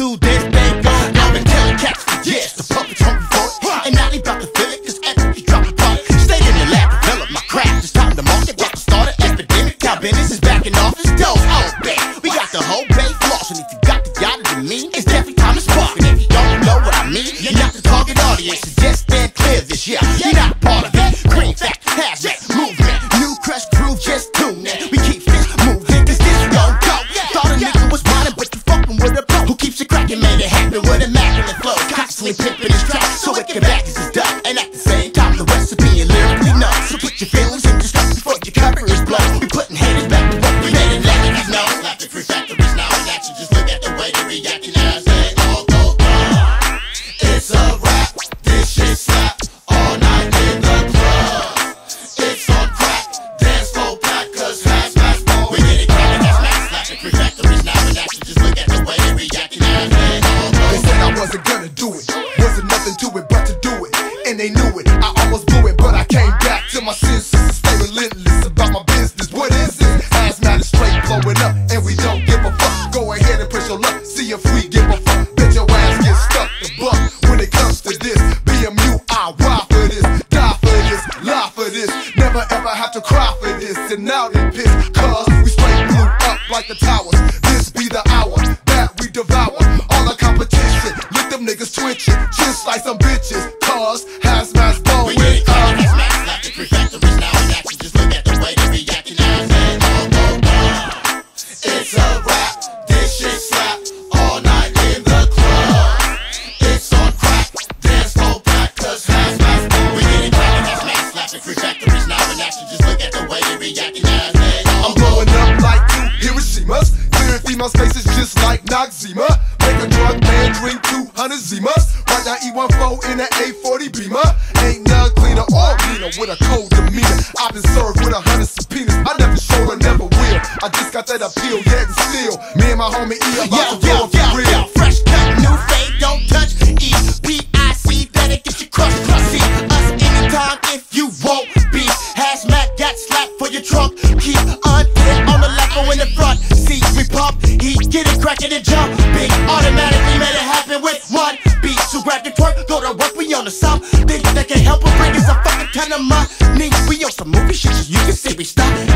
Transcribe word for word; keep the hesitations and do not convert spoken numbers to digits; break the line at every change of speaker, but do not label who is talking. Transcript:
to this thing goes. I've been telling cats for years, the puppet's hungry for it, and now they about to feel it, cause epic is dropping product. Stayed in the lab, develop my craft, it's time to market, about to start an epidemic. Now business is back in office, dope, oh babe, we got the whole bay floss, and if you got the yacht to me, it's definitely time to spark. And if you don't know what I mean, you're not the target audience, so just stand clear this year, you're not part of it. Green fact, Hazmat'z movement, new crush groove, just tune in. We keep this moving, cause this gon' go. Thought a nigga was whining, but you fucking with a pro who keeps it cracking, made it happen with immaculate flow. Constantly pimping his track, so it can back his done. And at the same time, the recipe and lyrically known. So put your feelings in discuss before your cover is blown. We putting haters back to work, we made it let it know. Slaptic free factories now in action, just look at the way they react and as they all go on. It's a rap, this shit slap all night in the club. It's on crack, dance floor pack, cause Hazmat'z blowing. We get it crackin', Hazmat'z, slaptic free factories now in action, just look at the way they react and as they all go on.
They said I wasn't gonna do it, wasn't nothing to it but to do it, and they knew it. I almost blew it, but I came back to my senses and stay relentless about my business. What is it? Hazmat is straight blowing up, and we don't give a fuck. Go ahead and push your luck, see if we give a fuck. Bet your ass get stuck the buck when it comes to this. B M U, I ride for this, die for this, lie for this. Never ever have to cry for this, and now they pissed, cause we straight blew up like the towers. This be the hour that we devour all the competition. Look them niggas twitching, just like some bitches, cause Hazmat'z blowing
We get it
up.
crackin', Hazmat'z, slaptic free factories now in action, just look at the way they react and as they all go on. It's a rap, this shit slap all night in the club. It's on crack, dance floor pack, cause Hazmat'z blowing. We get it crackin', Hazmat'z, slaptic free factories now in action, just look at the way they react and as they all
I'm
go on.
blowing up like two Hiroshimas, clearing female spaces just like Noxzema. Make a drug man drink two hundred Zimas. Right now E fourteen in an A forty Beamer. Ain't none cleaner or meaner with a cold demeanor. I've been served with a hundred subpoenas. I never showed or never will. I just got that appeal, yet and still. Me and my homie E about to blow up for real.
Yo, fresh cut, new fade, don't touch. E P I C, better get your crush. See us anytime if you won't be. Hazmat got slapped for your trunk. Keep undead on the left or in the front. See, we pump, he get it crackin' and jump. Big automatically made it happen with one beat. So grab the twerk, go to work, we on the something that can help us bring us a fucking ton of money. We on some movie shit, so you can see we stop.